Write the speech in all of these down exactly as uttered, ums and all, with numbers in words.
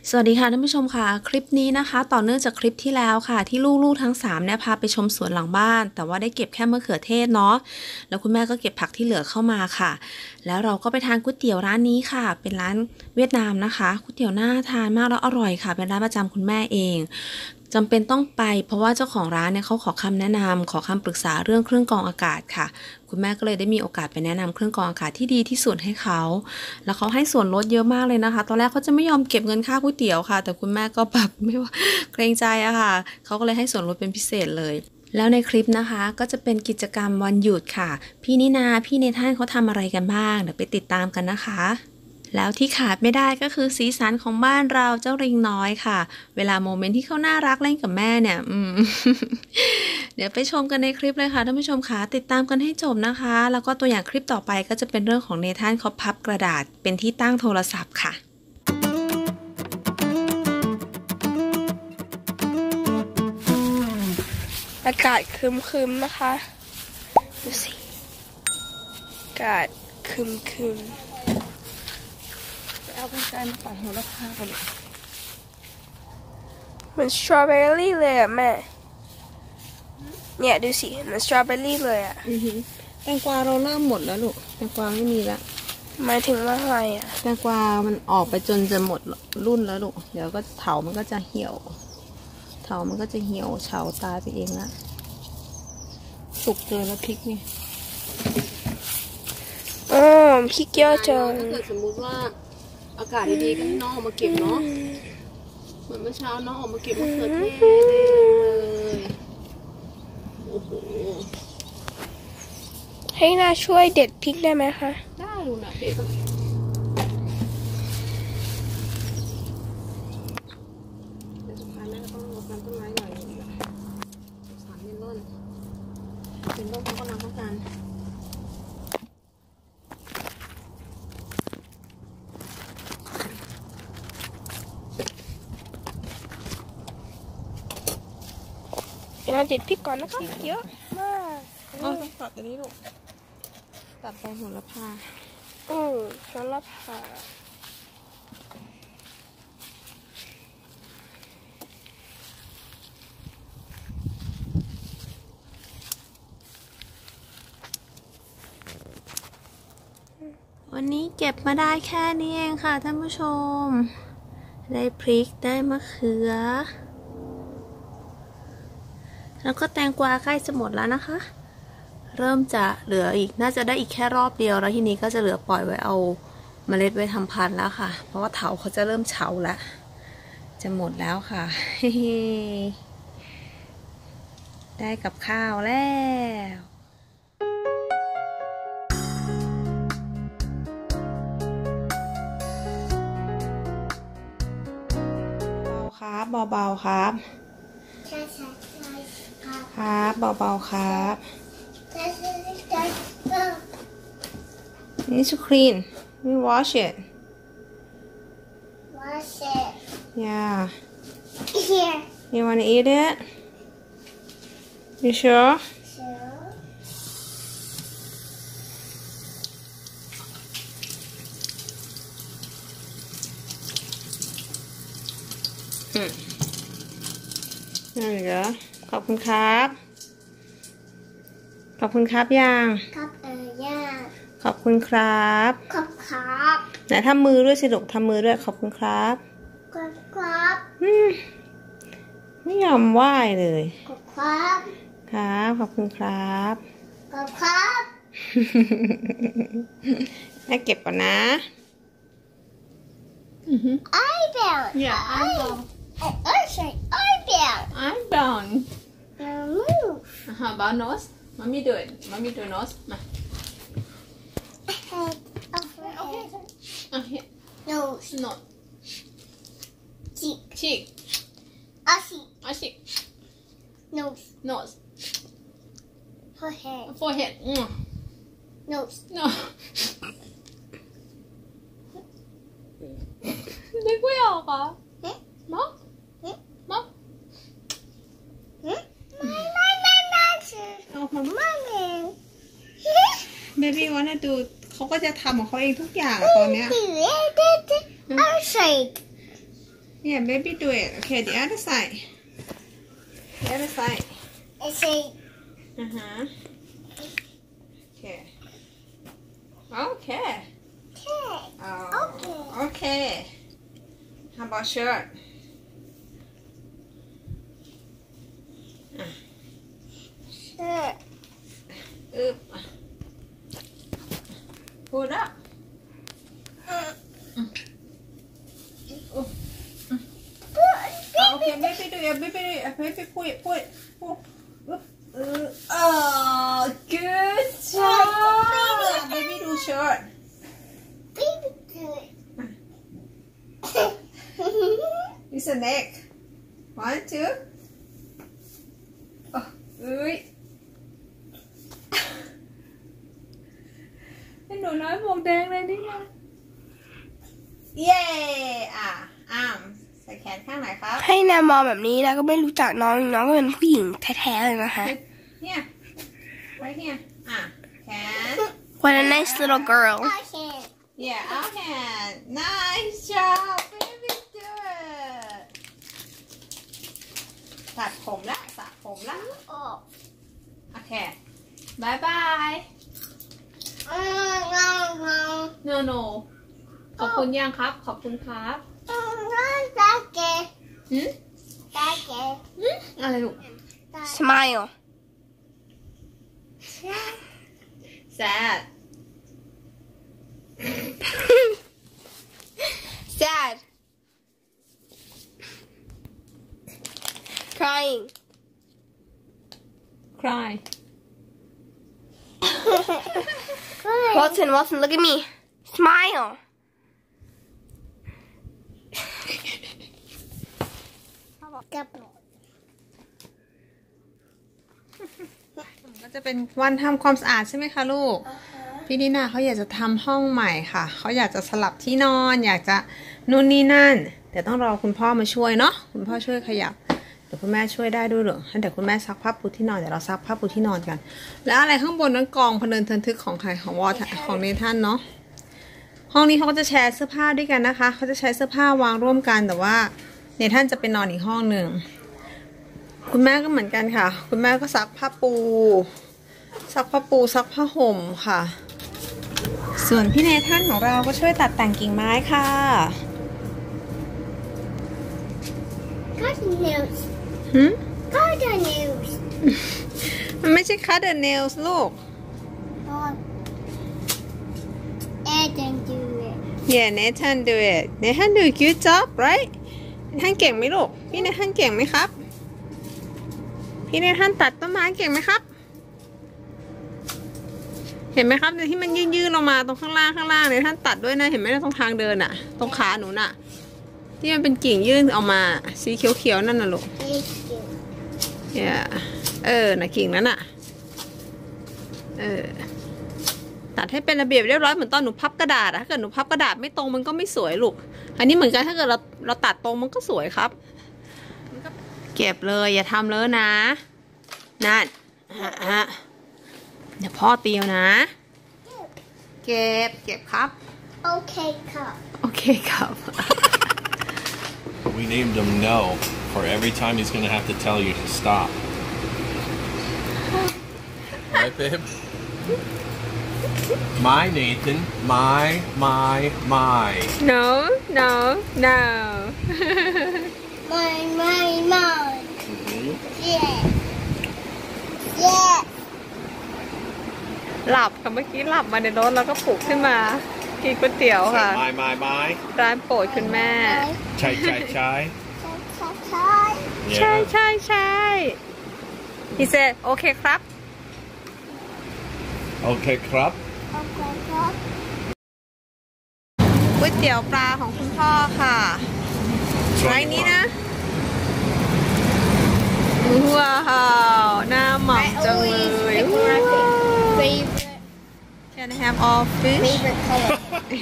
สวัสดีค่ะท่านผู้ชมค่ะคลิปนี้นะคะต่อเนื่องจากคลิปที่แล้วค่ะที่ลูกๆทั้งสามเนี่ยพาไปชมสวนหลังบ้านแต่ว่าได้เก็บแค่มะเขือเทศเนาะแล้วคุณแม่ก็เก็บผักที่เหลือเข้ามาค่ะแล้วเราก็ไปทานก๋วยเตี๋ยวร้านนี้ค่ะเป็นร้านเวียดนามนะคะก๋วยเตี๋ยวน่าทานมากแล้วอร่อยค่ะเป็นร้านประจำคุณแม่เองจำเป็นต้องไปเพราะว่าเจ้าของร้านเนี่ยเขาขอคำแนะนำขอคำปรึกษาเรื่องเครื่องกรองอากาศค่ะคุณแม่ก็เลยได้มีโอกาสไปแนะนำเครื่องกรองอากาศที่ดีที่สุดให้เขาแล้วเขาให้ส่วนลดเยอะมากเลยนะคะตอนแรกเขาจะไม่ยอมเก็บเงินค่าก๋วยเตี๋ยวค่ะแต่คุณแม่ก็แบบไม่ว่าเกรงใจอะค่ะเขาก็เลยให้ส่วนลดเป็นพิเศษเลยแล้วในคลิปนะคะก็จะเป็นกิจกรรมวันหยุดค่ะพี่นินาพี่เนธานเขาทำอะไรกันบ้างเดี๋ยวไปติดตามกันนะคะแล้วที่ขาดไม่ได้ก็คือสีสันของบ้านเราเจ้าริงน้อยค่ะเวลาโมเมนต์ที่เขาน่ารักเล่นกับแม่เนี่ยอืม เดี๋ยวไปชมกันในคลิปเลยค่ะท่านผู้ชมค่ะติดตามกันให้จบนะคะแล้วก็ตัวอย่างคลิปต่อไปก็จะเป็นเรื่องของเนธานเขาพับกระดาษเป็นที่ตั้งโทรศัพท์ค่ะอากาศครึมๆนะคะดูสิอากาศครึมๆเอาไปใส่มาตัดหัวละพากันเหมือนสตรอเบอรี่เลยอ่ะแม่เนี่ยดูสิเหมือนสตรอเบอรี่เลยอ่ะแตงกวาเราเริ่มหมดแล้วลูกแตงกวาไม่มีละหมายถึงว่าอะไรอ่ะแตงกวามันออกไปจนจะหมดรุ่นแล้วลูกเดี๋ยวก็เถามันก็จะเหี่ยวเถามันก็จะเหี่ยวเฉาตายไปเองละสุกเกินแล้วพริกนี่อ๋อพริกเยอะจังถ้าเกิดสมมุติว่าอากาศดีๆก็ให้น้องออกมาเก็บเนาะเหมือนเมื่อเช้าน้องออกมาเก็บมะเขือเทศเลยโอ้โหให้น่าช่วยเด็ดพริกได้ไหมคะได้ลูกนะเด็ดแต่สุดท้ายแม่ก็ต้องรดน้ำต้นไม้หน่อยนึงนะสารเมลอนเมลอนเขาก็น้ำต้องการเราเด็ดพริกก่อนนะคะเยอะมากอ๋อต้องตัดอันนี้ลูกตัดไปโหระพาอือโหระพาวันนี้เก็บมาได้แค่นี้เองค่ะท่านผู้ชมได้พริกได้มะเขือแล้วก็แตงกวาใกล้จะหมดแล้วนะคะเริ่มจะเหลืออีกน่าจะได้อีกแค่รอบเดียวแล้วทีนี้ก็จะเหลือปล่อยไว้เอาเมล็ดไว้ทำพันธุ์แล้วค่ะเพราะว่าเถาเขาจะเริ่มเฉาแล้วจะหมดแล้วค่ะ ได้กับข้าวแล้วครับเบาๆครับครับเบาๆครับนี่ to clean we wash it wash it yeah here you want to eat it you sure sure hmm there we go ขอบคุณครับขอบคุณครับยังครับเอ่ยย่าขอบคุณครับขอบครับไหนทำมือด้วยสิลูกทำมือด้วยขอบคุณครับขอบครับไม่ยอมไหว้เลยขอบครับครับขอบคุณครับขอบครับแม่เก็บก่อนนะไอเบล yeah eyeball I sayไอเบล eyeball move how about nose mommy do it mommy do nose มาอ่ะ here nose nose cheek cheek อ่ะ cheek อ่ะ cheek nose nose forehead forehead nose no นึกไม่ออกเหรอมอกมอกไม่ไม่ไม่ไม่เอาของ mommy baby wanna do เขาก็จะทำของเขาเองทุกอย่างตอนเนี้ย I say Yeah, baby, do it. Okay, the other side. The other side. I say. Uh huh. Okay. Okay. Okay. Oh, Okay. okay. How about shirt? Sure. Oop. Pull it up. Oh. Oh, okay, maybe do it. Maybe do it. Maybe pull it. Pull it. Pull. Oop. Uh, oh, good job. Baby, do shirt. Baby, do it. It's a neck. One, two. Oh, ui. ให้หนูน้อยหมวกแดงเลยนี่ไงเย้อ่ะอ้ามใส่แขนข้างไหนครับให้นามองแบบนี้แล้วก็ไม่รู้จักน้องน้องก็เป็นผู้หญิงแท้ๆเลยนะคะเนี่ยไว้เนี่ยอ่ะแขน What a nice little girl Okay. yeah our hand nice job baby good ตัดผมละสระผมละ Oh. โอเคบายบาย No, no, no. no no ขอบคุณยังครับขอบคุณครับ No, that's it. หืม That's it. หืมอะไรลูก Smile sad Sad Crying cry Watson Watson look at me Smile ก็จะเป็นวันทำความสะอาดใช่ไหมคะลูก พี่นิน่าเขาอยากจะทำห้องใหม่ค่ะ เขาอยากจะสลับที่นอน อยากจะนู่นนี่นั่น แต่ต้องรอคุณพ่อมาช่วยเนาะ คุณพ่อช่วยขยับ เดี๋ยวคุณแม่ช่วยได้ด้วยเหรอเดี๋ยวคุณแม่ซักผ้าปูที่นอน เดี๋ยวเราซักผ้าปูที่นอนกัน แล้วอะไรข้างบนนั้นกองพะเนินเทินทึกของใครของวอทของเนท่านเนาะ ห้องนี้เขาก็จะแชร์เสื้อผ้าด้วยกันนะคะ เขาจะใช้เสื้อผ้าวางร่วมกัน แต่ว่าเนท่านจะไปนอนอีกห้องหนึ่ง คุณแม่ก็เหมือนกันค่ะ คุณแม่ก็ซักผ้าปู ซักผ้าปูซักผ้าห่มค่ะ ส่วนพี่เนท่านของเราก็ช่วยตัดแต่งกิ่งไม้ค่ะ Garden nails. หืม Garden nails. มันไม่ใช่ cut the nails ลูก Oh. Eden do it. Yeah Nathan do it Nathan do a good job right ท่านเก่งไหมลูก พี่เนท่านเก่งไหมครับ พี่เนท่านตัดต้นไม้เก่งไหมครับ เห็นไหมครับที่มันยื่นๆลงมาตรงข้างล่างข้างล่างเนี่ยท่านตัดด้วยนะ เห็นไหมตรงทางเดินอะตรงขาหนูน่ะ ที่มันเป็นกิ่งยื่นออกมาสีเขียวๆนั่นน่ะลูก Thank you. เนี่ยเออน่ะกิ่งนั้นน่ะเออตัดให้เป็นระเบียบเรียบร้อยเหมือนตอนหนูพับกระดาษอะถ้าเกิดหนูพับกระดาษไม่ตรงมันก็ไม่สวยลูกอันนี้เหมือนกันถ้าเกิดเราเราตัดตรงมันก็สวยครับเก็บเลยอย่าทำเลยนะนั่นฮะเดี๋ยวพ่อเตียวนะเก็บเก็บครับ Okay, cup. โอเคครับ We named him No for every time he's going to have to tell you to stop. Right, babe? My Nathan. My, my, my. no no no Mine, mine, mine. Mhm. Yeah. Yeah. หลับค่ะเมื่อกี้หลับมาในรถแล้วก็ปลุกขึ้นมากินก๋วยเตี๋ยวค่ะ Say my, my, my. ร้านโปรดคุณแม่ Chai, chai, chai. Chai. ใช่ Yeah. ใช่ใช่ he said โอเคครับ Okay, crap. Okay, cup. ก๋วยเตี๋ยวปลาของคุณพ่อค่ะไว้นี้นะว้าวหน้าหม่ำจังเลย Favorite, Can I have all fish favorite color.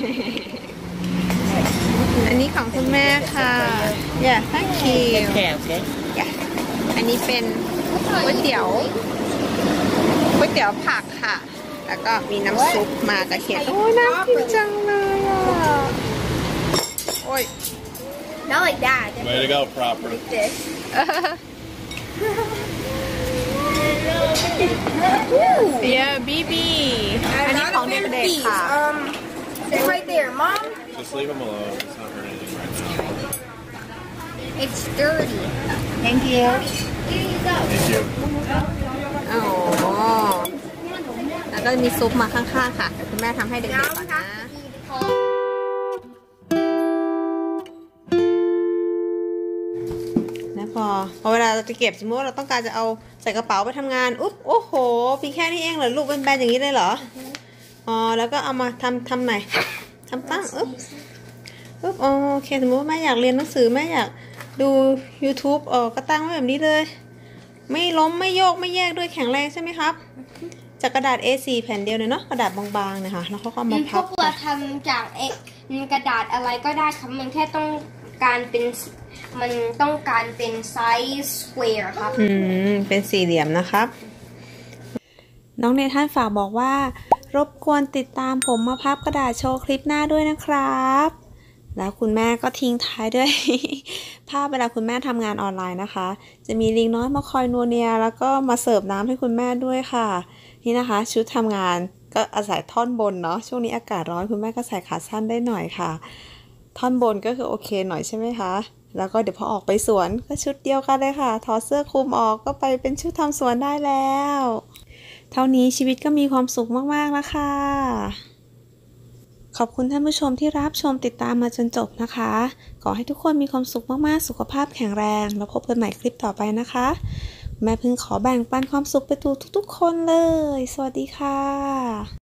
อันนี้ของคุณแม่ค่ะ Yeah thank you Okay, okay. Yeah อันนี้เป็นก๋วยเตี๋ยวก๋วยเตี๋ยวผักค่ะ แล้วก็มีน้ำซุปมากระเทียมโอ้ยน่ากินจังเลยอ่ะโอ้ย Not like that. Way to go, proper. Like this. Yeah baby อันนี้ของเด็กๆค่ะ Um, it's right there, Mom. Just leave him alone. It's not hurting anything right now. It's dirty. Thank you. Here you go. Thank you. อ๋อแล้วก็มีซุปมาข้างๆค่ะเดี๋ยวคุณแม่ทำให้เด็กๆก่อนนะ นะพอพอเวลาเราจะเก็บสมมติว่าเราต้องการจะเอาใส่กระเป๋าไปทำงานอุ๊บโอ้โหมีแค่นี้เองเหรอลูกเป็นแบนๆอย่างนี้เลยเหรออ๋อแล้วก็เอามาทำทำไหนทำตั้งอุ๊บอุ๊บโอเคสมมติว่าแม่อยากเรียนหนังสือแม่อยากดู YouTube เออก็ตั้งไว้แบบนี้เลยไม่ล้มไม่โยกไม่แยกด้วยแข็งแรงใช่ไหมครับจากกระดาษ เอ โฟร์ แผ่นเดียวเลยเนาะกระดาษบางๆนะคะแล้วเขาก็มาพพัวบกเราทำจากเอ็กกระดาษอะไรก็ได้ครับมันแค่ต้องการเป็นมันต้องการเป็นไซส์สแควร์ครับอืมเป็นสี่เหลี่ยมนะครับ น้องเนธานฝากบอกว่ารบกวนติดตามผมมาพับกระดาษโชว์คลิปหน้าด้วยนะครับ แล้วคุณแม่ก็ทิ้งท้ายด้วย ภาพเวลาคุณแม่ทำงานออนไลน์นะคะ จะมีลิงน้อยมาคอยนัวเนียแล้วก็มาเสิร์ฟน้ำให้คุณแม่ด้วยค่ะนี่นะคะชุดทำงานก็อาศัยท่อนบนเนาะช่วงนี้อากาศร้อนคุณแม่ก็ใส่ขาสั้นได้หน่อยค่ะท่อนบนก็คือโอเคหน่อยใช่ไหมคะแล้วก็เดี๋ยวพอออกไปสวนก็ชุดเดียวกันเลยค่ะถอดเสื้อคลุมออกก็ไปเป็นชุดทำสวนได้แล้วเท่านี้ชีวิตก็มีความสุขมากๆแล้วค่ะขอบคุณท่านผู้ชมที่รับชมติดตามมาจนจบนะคะขอให้ทุกคนมีความสุขมากๆสุขภาพแข็งแรงแล้วพบกันใหม่คลิปต่อไปนะคะแม่พึ่งขอแบ่งปันความสุขไปสู่ทุกๆคนเลยสวัสดีค่ะ